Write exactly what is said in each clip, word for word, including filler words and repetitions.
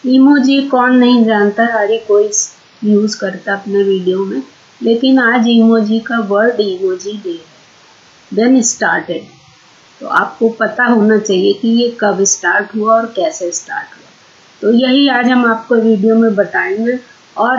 Emoji कौन नहीं जानता, हर एक कोई यूज़ करता अपने वीडियो में। लेकिन आज इमोजी का वर्ल्ड इमोजी डे है, देन स्टार्टेड। तो आपको पता होना चाहिए कि ये कब स्टार्ट हुआ और कैसे स्टार्ट हुआ। तो यही आज हम आपको वीडियो में बताएंगे, और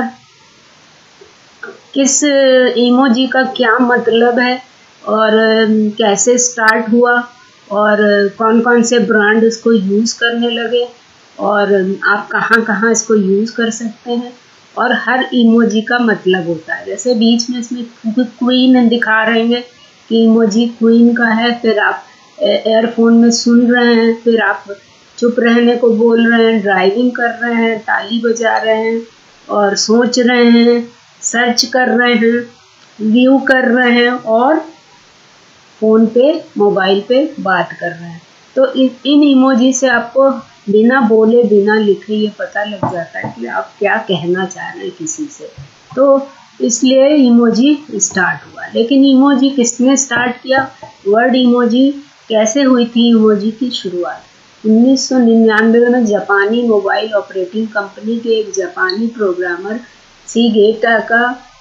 किस इमोजी का क्या मतलब है और कैसे स्टार्ट हुआ और कौन कौन से ब्रांड इसको यूज़ करने लगे और आप कहाँ कहाँ इसको यूज़ कर सकते हैं, और हर इमोजी का मतलब होता है। जैसे बीच में इसमें क्वीन दिखा रहे हैं कि इमोजी क्वीन का है, फिर आप एयरफोन में सुन रहे हैं, फिर आप चुप रहने को बोल रहे हैं, ड्राइविंग कर रहे हैं, ताली बजा रहे हैं और सोच रहे हैं, सर्च कर रहे हैं, व्यू कर रहे हैं और फ़ोन पे मोबाइल पे बात कर रहे हैं। तो इन इमोजी से आपको बिना बोले बिना लिखे ये पता लग जाता है कि आप क्या कहना चाह रहे हैं किसी से। तो इसलिए इमोजी स्टार्ट हुआ। लेकिन इमोजी किसने स्टार्ट किया, वर्ड इमोजी कैसे हुई थी इमोजी की शुरुआत? उन्नीस सौ निन्यानवे में जापानी मोबाइल ऑपरेटिंग कंपनी के एक जापानी प्रोग्रामर शिगेटा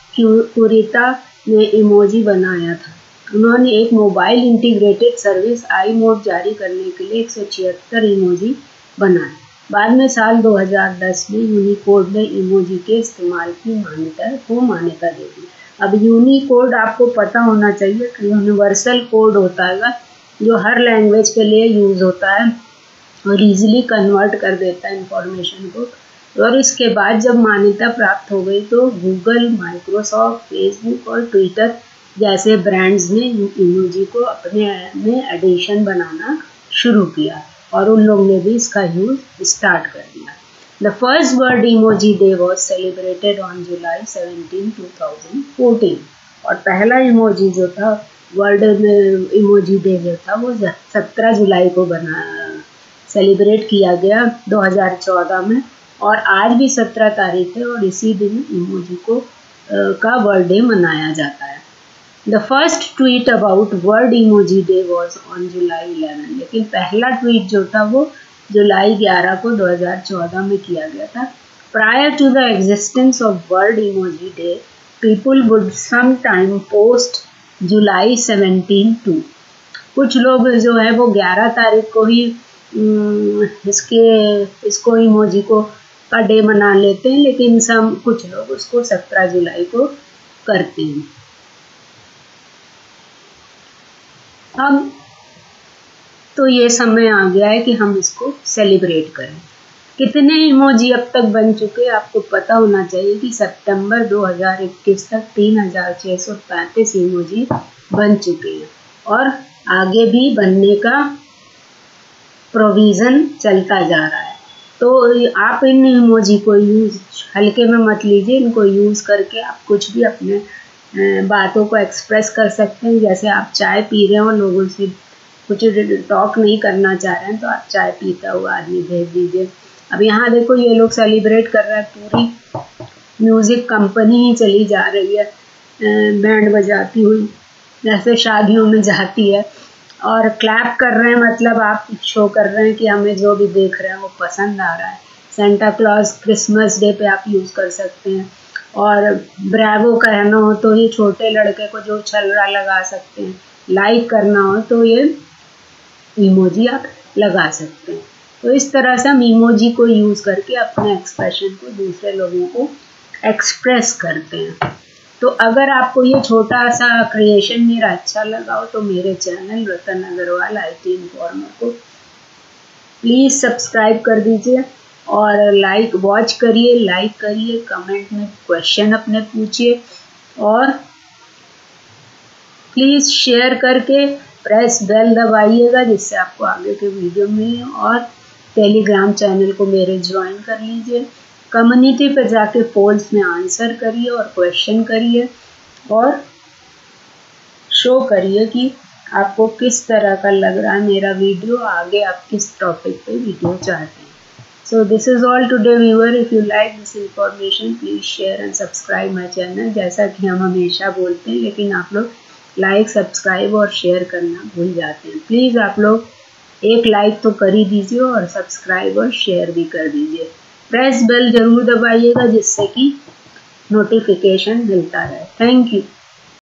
कुरिता ने इमोजी बनाया था। उन्होंने एक mobile integrated service I mode जारी करने के लिए एक सौ छिहत्तर इमोजी बनाए। बाद में साल दो हज़ार दस में यूनिकोड ने इमोजी के इस्तेमाल की मान्यता को मान्यता दे दी। अब यूनिकोड आपको पता होना चाहिए कि यूनिवर्सल कोड होता है जो हर लैंग्वेज के लिए यूज़ होता है और इजीली कन्वर्ट कर देता है इंफॉर्मेशन को। और इसके बाद जब मान्यता प्राप्त हो गई तो गूगल, माइक्रोसॉफ्ट, फेसबुक और ट्विटर जैसे ब्रांड्स ने इमोजी को अपने में एडिशन बनाना शुरू किया और उन लोगों ने भी इसका यूज स्टार्ट कर दिया। The first world emoji day was celebrated on July seventeen two thousand fourteen. और पहला इमोजी जो था वर्ल्ड में इमोजी डे जो था वो सत्रह जुलाई को बना सेलिब्रेट किया गया दो हज़ार चौदह में, और आज भी सत्रह तारीख है और इसी दिन इमोजी को का वर्ल्ड डे मनाया जाता है। The first tweet about world emoji day was on July eleven. लेकिन पहला ट्वीट जो था वो जुलाई ग्यारह को दो हज़ार चौदह में किया गया था। Prior to the existence of world emoji day people would some time post July seventeen two. कुछ लोग जो है वो ग्यारह तारीख को ही इसके इसको इमोजी को का डे मना लेते हैं, लेकिन सब कुछ लोग उसको सत्रह जुलाई को करते हैं। अब तो ये समय आ गया है कि हम इसको सेलिब्रेट करें। कितने इमोजी अब तक बन चुके आपको पता होना चाहिए कि सितंबर दो हज़ार इक्कीस तक तीन हज़ार छः सौ पैंतीस इमोजी बन चुके हैं और आगे भी बनने का प्रोविज़न चलता जा रहा है। तो आप इन इमोजी को यूज़ हल्के में मत लीजिए, इनको यूज़ करके आप कुछ भी अपने बातों को एक्सप्रेस कर सकते हैं। जैसे आप चाय पी रहे हो, लोगों से कुछ टॉक नहीं करना चाह रहे हैं तो आप चाय पीता हुआ आदमी भेज दीजिए। अब यहाँ देखो ये लोग सेलिब्रेट कर रहे हैं, पूरी म्यूज़िक कंपनी ही चली जा रही है बैंड बजाती हुई, जैसे शादियों में जाती है, और क्लैप कर रहे हैं, मतलब आप शो कर रहे हैं कि हमें जो भी देख रहे हैं वो पसंद आ रहा है। सेंटा क्लॉज क्रिसमस डे पे आप यूज़ कर सकते हैं, और ब्रावो कहना हो तो ये छोटे लड़के को जो छलरा लगा सकते हैं, लाइक करना हो तो ये इमोजी आप लगा सकते हैं। तो इस तरह से हम इमोजी को यूज़ करके अपने एक्सप्रेशन को दूसरे लोगों को एक्सप्रेस करते हैं। तो अगर आपको ये छोटा सा क्रिएशन मेरा अच्छा लगा हो तो मेरे channel Ratan Agrawal I T informer को प्लीज़ सब्सक्राइब कर दीजिए और लाइक वॉच करिए, लाइक करिए, कमेंट में क्वेश्चन अपने पूछिए और प्लीज़ शेयर करके प्रेस बेल दबाइएगा जिससे आपको आगे के वीडियो मिले, और टेलीग्राम चैनल को मेरे ज्वाइन कर लीजिए। कम्युनिटी पे जाके पोल्स में आंसर करिए और क्वेश्चन करिए और शो करिए कि आपको किस तरह का लग रहा है मेरा वीडियो, आगे आप किस टॉपिक पे वीडियो चाहते हैं। So this is all today viewer. If you like this information please share and subscribe my channel. जैसा कि हम हमेशा बोलते हैं, लेकिन आप लोग लाइक, सब्सक्राइब और शेयर करना भूल जाते हैं। प्लीज़ आप लोग एक लाइक तो कर ही दीजिए और सब्सक्राइब और शेयर भी कर दीजिए। प्रेस बेल जरूर दबाइएगा जिससे कि नोटिफिकेशन मिलता रहे। Thank you.